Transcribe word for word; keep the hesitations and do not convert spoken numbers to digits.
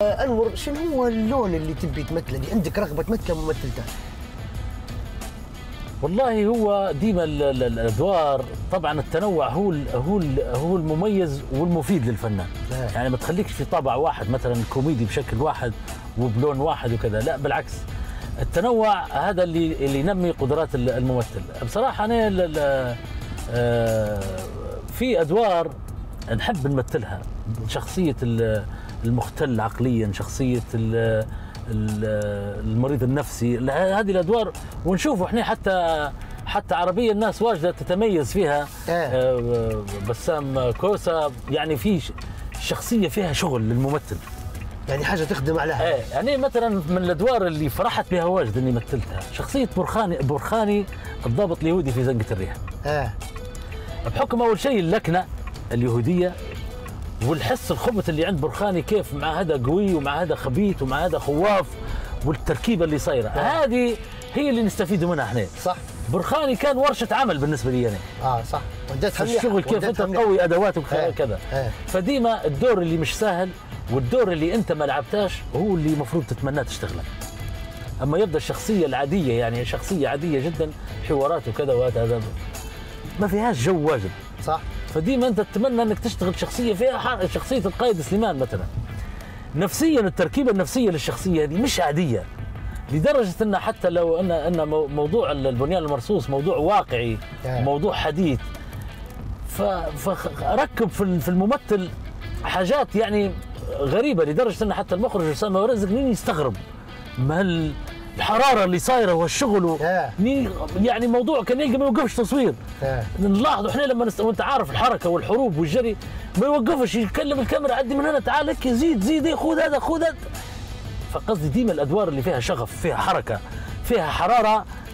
انور، شنو هو اللون اللي تبي تمثله؟ اللي عندك رغبه تمثله ممثل ثاني؟ والله هو ديما الادوار طبعا التنوع هو هو هو المميز والمفيد للفنان. آه. يعني ما تخليكش في طابع واحد مثلا كوميدي بشكل واحد وبلون واحد وكذا، لا بالعكس. التنوع هذا اللي اللي ينمي قدرات الممثل. بصراحه انا في ادوار نحب نمثلها، شخصيه المختل عقليا، شخصيه المريض النفسي، هذه الادوار ونشوفوا احنا حتى حتى عربيا الناس واجده تتميز فيها. آه. بسام كوسه يعني في شخصيه فيها شغل للممثل، يعني حاجه تخدم عليها. ايه يعني مثلا من الادوار اللي فرحت بها واجد اني مثلتها شخصيه برخاني برخاني الضابط اليهودي في زنقة الريح. اه بحكم اول شيء اللكنه اليهوديه والحس الخبث اللي عند برخاني، كيف مع هذا قوي ومع هذا خبيث ومع هذا خواف، والتركيبه اللي صايره آه. هذه هي اللي نستفيد منها احنا. صح. برخاني كان ورشه عمل بالنسبه لي انا. اه صح. وديتها الشغل كيف انت تقوي ادوات وكذا. آه. آه. فديما الدور اللي مش سهل والدور اللي انت ما لعبتاش هو اللي المفروض تتمناه تشتغله. اما يبدا الشخصيه العاديه، يعني شخصيه عاديه جدا، حوارات وكذا وهذا ما فيهاش جو واجد. صح. فديما انت تتمنى انك تشتغل شخصيه فيها شخصيه القائد سليمان مثلا. نفسيا التركيبه النفسيه للشخصيه هذه مش عاديه، لدرجه ان حتى لو ان ان موضوع البنيان المرصوص موضوع واقعي، موضوع حديث، فركب في الممثل حاجات يعني غريبه، لدرجه ان حتى المخرج اسامه ورزق مين يستغرب ما الحراره اللي صايره والشغل يعني موضوع كان يلقى ما يوقفش تصوير. نلاحظ احنا لما نست... وانت عارف الحركه والحروب والجري ما يوقفش، يكلم الكاميرا عدي من هنا تعال لك زيد زيد خذ هذا خذ هذا. فقصدي ديما الادوار اللي فيها شغف، فيها حركه، فيها حراره،